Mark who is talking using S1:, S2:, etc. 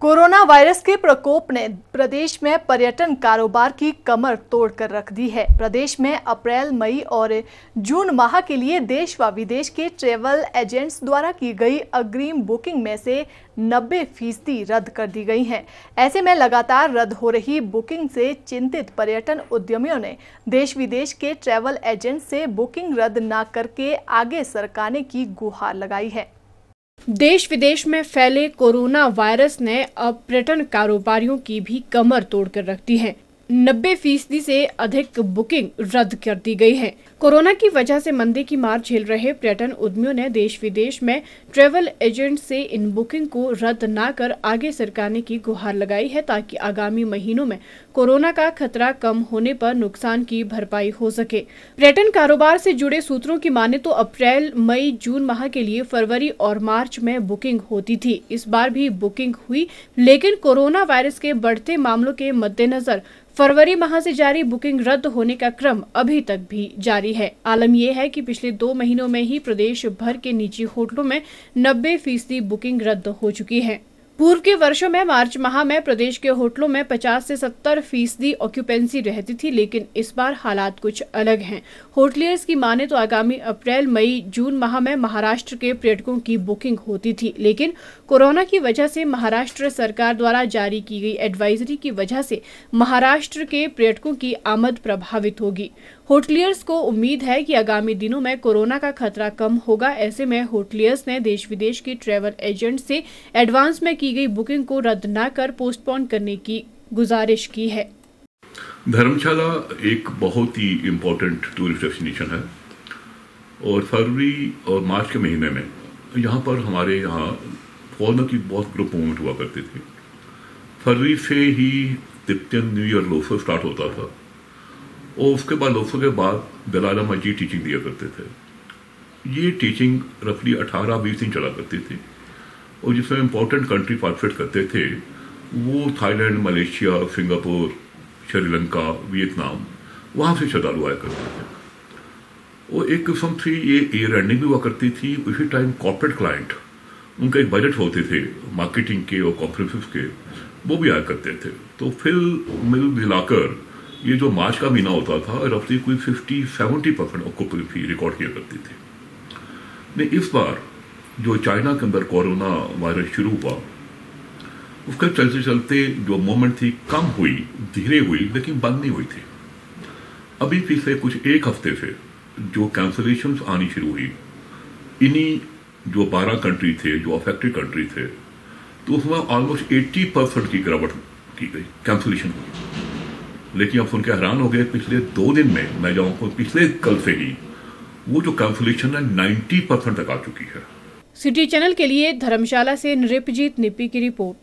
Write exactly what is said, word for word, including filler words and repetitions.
S1: Corona virus के प्रकोप ने प्रदेश में पर्यटन कारोबार की कमर तोड़कर रख दी है। प्रदेश में अप्रैल, मई और जून माह के लिए देश व विदेश के ट्रैवल एजेंट्स द्वारा की गई अग्रिम बुकिंग में से नब्बे फीसदी रद्द कर दी गई हैं। ऐसे में लगातार रद्द हो रही बुकिंग से चिंतित पर्यटन उद्यमियों ने देश विदेश के ट्रैवल एजेंट से बुकिंग रद्द न करके आगे सरकाने की गुहार लगाई है।
S2: देश विदेश में फैले कोरोना वायरस ने अब पर्यटन कारोबारियों की भी कमर तोड़कर रख दी है। नब्बे फीसदी से अधिक बुकिंग रद्द कर दी गई है। कोरोना की वजह से मंदी की मार झेल रहे पर्यटन उद्यमियों ने देश विदेश में ट्रैवल एजेंट से इन बुकिंग को रद्द न कर आगे सरकाने की गुहार लगाई है, ताकि आगामी महीनों में कोरोना का खतरा कम होने पर नुकसान की भरपाई हो सके। पर्यटन कारोबार से जुड़े सूत्रों की माने तो अप्रैल, मई, जून माह के लिए फरवरी और मार्च में बुकिंग होती थी। इस बार भी बुकिंग हुई, लेकिन कोरोना वायरस के बढ़ते मामलों के मद्देनजर फरवरी माह से जारी बुकिंग रद्द होने का क्रम अभी तक भी जारी है। आलम यह है कि पिछले दो महीनों में ही प्रदेश भर के निजी होटलों में नब्बे फीसदी बुकिंग रद्द हो चुकी है। पूर्व के वर्षों में मार्च माह में प्रदेश के होटलों में पचास से सत्तर फीसदी ऑक्यूपेंसी रहती थी, लेकिन इस बार हालात कुछ अलग हैं। होटलियर्स की माने तो आगामी अप्रैल, मई, जून माह में महाराष्ट्र के पर्यटकों की बुकिंग होती थी, लेकिन कोरोना की वजह से महाराष्ट्र सरकार द्वारा जारी की गई एडवाइजरी की वजह से महाराष्ट्र के पर्यटकों की आमद प्रभावित होगी। होटलियर्स को उम्मीद है कि आगामी दिनों में कोरोना का खतरा कम होगा। ऐसे में होटलियर्स ने देश विदेश के ट्रैवल एजेंट से एडवांस में की गई बुकिंग को रद्द न कर पोस्टपोन करने की गुजारिश की है।
S3: धर्मशाला एक बहुत ही इम्पोर्टेंट टूरिस्ट डेस्टिनेशन है और फरवरी और मार्च के महीने में यहाँ पर हमारे यहाँ फॉरनर की बहुत ग्रुप मूवमेंट हुआ करती थी। फरवरी से ही Tibetan new year Losar start होता था और उसके बाद लोफर के बाद दलाई लामा जी टीचिंग दिया करते थे। ये टीचिंग रफली अठारह बीस दिन चला करती थी और जिसमें इम्पोर्टेंट कंट्री पार्टिसिपेट करते थे वो Thailand, Malaysia, Singapore, Sri Lanka, Vietnam, वहाँ से श्रद्धालु आया करते थे। और एक किस्म से ये ईयर एंडिंग भी हुआ करती थी। उसी टाइम कॉर्पोरेट क्लाइंट, उनका एक बजट होते थे मार्केटिंग के और कॉन्फ्रेंसिस के, वो भी आया करते थे। तो फिर मिल मिलाकर ये जो मार्च का महीना होता था रफली कोई fifty seventy percent occupancy record किया करती थी। नहीं, इस बार जो चाइना के अंदर कोरोना वायरस शुरू हुआ उसके चलते चलते जो मूवमेंट थी कम हुई, धीरे हुई, लेकिन बंद नहीं हुई थी। अभी पिछले कुछ एक हफ्ते से जो कैंसलेशंस आनी शुरू हुई, इन्हीं जो बारह कंट्री थे, जो अफेक्टेड कंट्री थे, तो उसमें ऑलमोस्ट अस्सी परसेंट की गिरावट की गई, कैंसलेशन हुई। लेकिन अब सुन के हैरान हो गए, पिछले दो दिन में मैं जाऊँ पिछले कल से ही वो जो कैंसलेशन है नब्बे परसेंट तक आ चुकी है।
S2: सिटी चैनल के लिए धर्मशाला से नृपजीत निप्पी की रिपोर्ट।